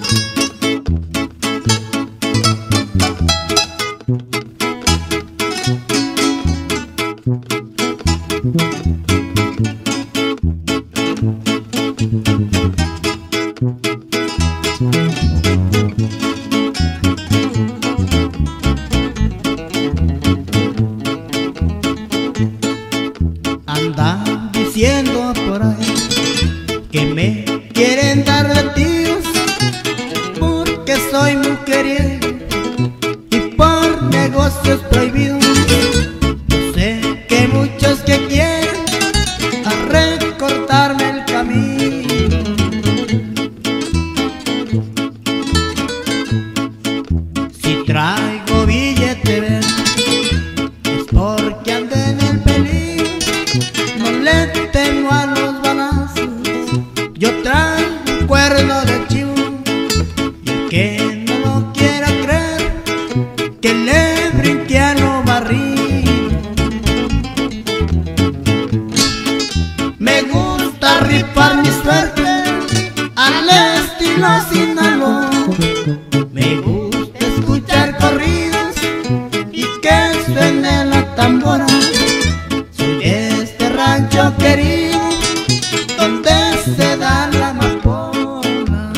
Andan diciendo por ahí que me quieren dar de tiros porque soy mujeriego y por negocios prohibidos. Yo sé que muchos que quieren a recortarme el camino. Si traigo billete verde es porque ando en el peligro. No le temo a los balazos, yo traigo un cuerno de chivo. Y el que no lo quiera creer, que le brinque a lo barril. Me gusta rifar mi suerte al estilo Sinaloa. Me gusta escuchar corridos y que suene la tambora. Rancho querido, donde se da la amapola.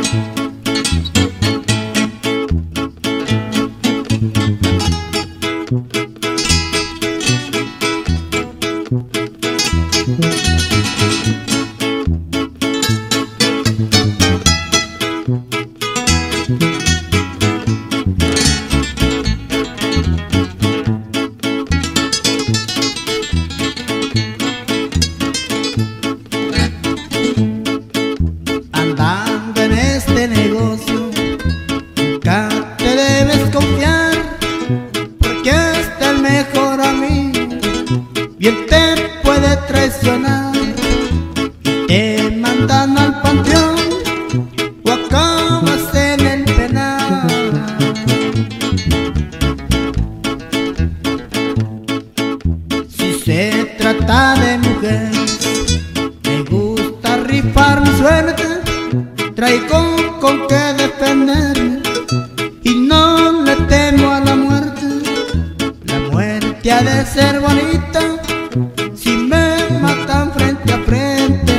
Andando en este negocio, nunca te debes confiar, porque hasta el mejor amigo bien te puede traicionar. Y te mandan al panteón o acabas en el penal. Si se trata de mujeres, me gusta rifar mi suerte. Traigo con qué defenderme y no le temo a la muerte. La muerte ha de ser bonita si me matan frente a frente.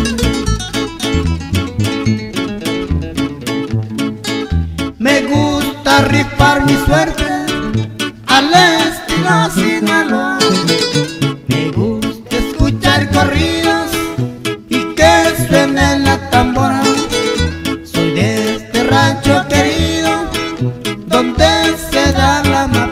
Me gusta rifar mi suerte al estilo Sinaloa. Me gusta escuchar corridos y que suene la tambora. Soy de este rancho querido, donde se da la